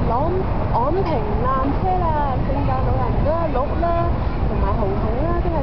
昂平纜車啦，聖誕老人啦、鹿啦，同埋紅紅啦，真係